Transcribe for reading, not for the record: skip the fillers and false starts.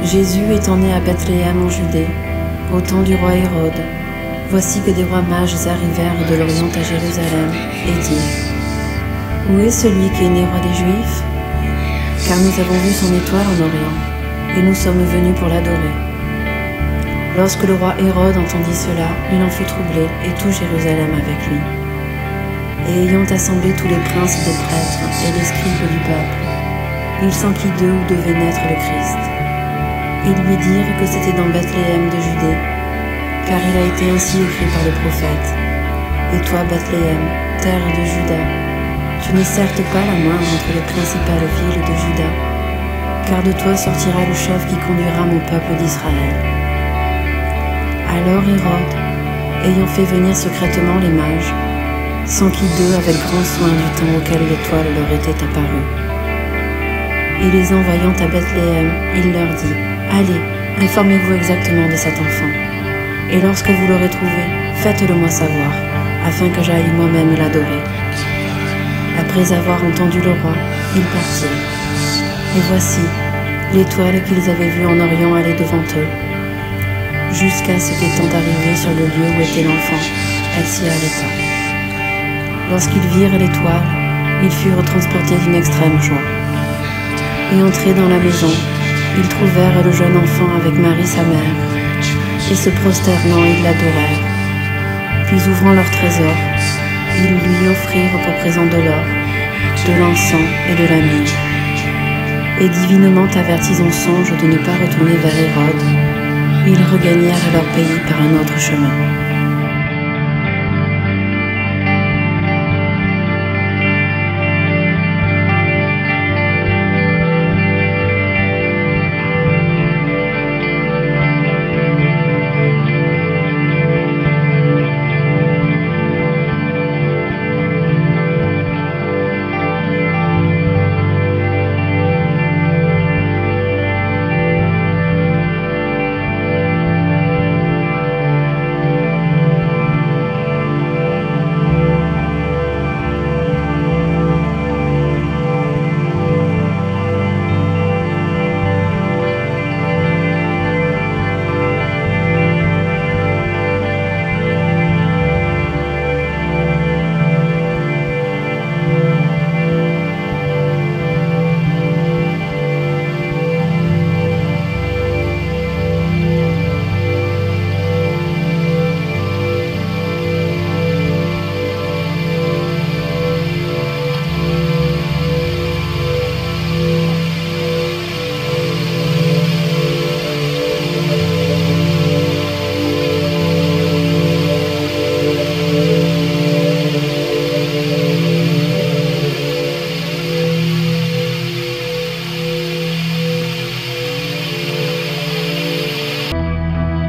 Jésus étant né à Bethléem en Judée, au temps du roi Hérode, voici que des rois mages arrivèrent de l'Orient à Jérusalem et dirent : Où est celui qui est né roi des Juifs ? Car nous avons vu son étoile en Orient, et nous sommes venus pour l'adorer. Lorsque le roi Hérode entendit cela, il en fut troublé, et tout Jérusalem avec lui. Et ayant assemblé tous les princes des prêtres et les scribes du peuple, il s'enquit d'eux où devait naître le Christ. Ils lui dirent que c'était dans Bethléem de Judée, car il a été ainsi écrit par le prophète. Et toi, Bethléem, terre de Juda, tu n'es certes pas la moindre entre les principales villes de Juda, car de toi sortira le chef qui conduira mon peuple d'Israël. Alors Hérode, ayant fait venir secrètement les mages, s'enquit d'eux avec grand soin du temps auquel l'étoile leur était apparue. Et les envoyant à Bethléem, il leur dit : Allez, informez-vous exactement de cet enfant, et lorsque vous l'aurez trouvé, faites-le moi savoir, afin que j'aille moi-même l'adorer. Après avoir entendu le roi, ils partirent. Et voici, l'étoile qu'ils avaient vue en Orient allait devant eux, jusqu'à ce qu'étant arrivée sur le lieu où était l'enfant, elle s'y arrêta. Lorsqu'ils virent l'étoile, ils furent transportés d'une extrême joie. Et entrés dans la maison, ils trouvèrent le jeune enfant avec Marie sa mère, et se prosternant, ils l'adorèrent. Puis ouvrant leur trésor, ils lui offrirent pour présent de l'or, de l'encens et de la myrrhe. Et divinement avertis en songe de ne pas retourner vers Hérode, ils regagnèrent leur pays par un autre chemin.